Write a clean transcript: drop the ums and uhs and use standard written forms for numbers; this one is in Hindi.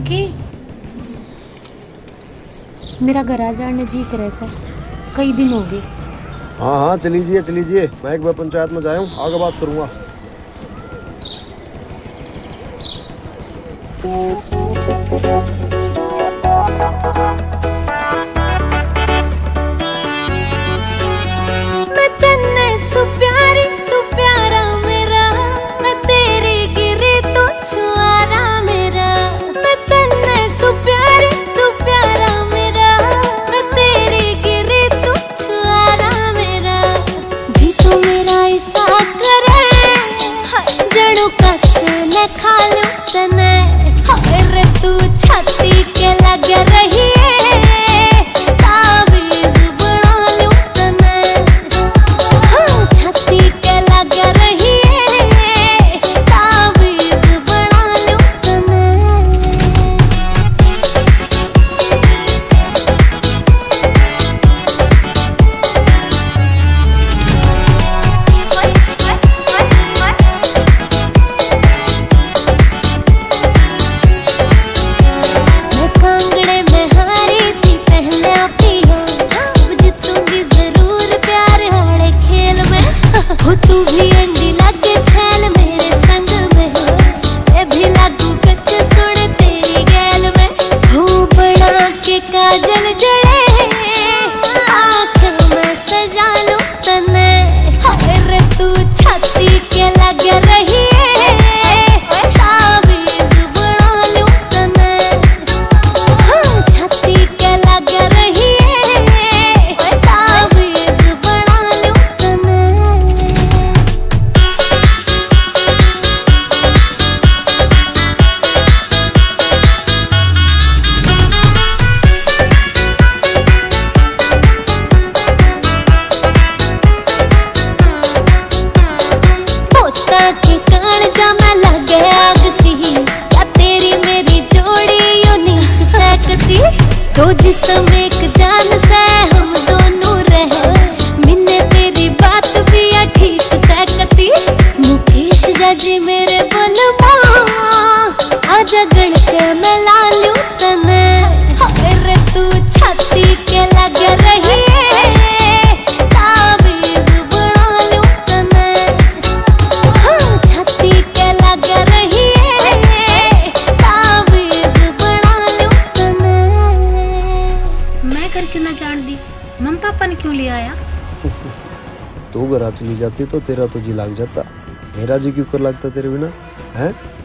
की मेरा घर आ जाने जी करे सर, कई दिन हो गए। हाँ हाँ चलीजिए चलीजिए, मैं एक बार पंचायत में जाया हूँ, आगे बात करूँगा। मैं तन्ने सु प्यारी तू प्यारा मेरा, मैं तेरी गिरी तू छुआरा मेरा। मैं तन्ने सु प्यारी तू प्यारा मेरा, मैं तेरी गिरी तू छुआरा मेरा। जी तू मेरा ऐसा करे जड़ू कच्चे न खा लूं तने, हाय रे तू छाती के लग रही तू भी अंडी लगे छैल मेरे संग में, मैं भी लागू कच्चे सुन तेरी गैल में। हो बना के काजल जड़े आँख में सजा लूं तने, हाय रे तू छाती के लग रही ताबीज बना लूं तने। हाँ छाती के लग रही ताबीज बना लूं तने। के कान जमा लगे आग सी, क्या तेरी मेरी जोड़ी यूनिक सकती। तो जिसम एक जान से हम दोनों रहे, मिन्ने तेरी बात भी ठीक सकती। मुकेश जाजी मेरे बलमा आजा गण के मैं ला लूं तने, हाय रे तू छाती के लग रही करके ना जान दी। मम्मी पापा ने क्यों ले आया? तू घर चली जाती तो तेरा तो जी लग जाता, मेरा जी क्यों कर लगता तेरे बिना है।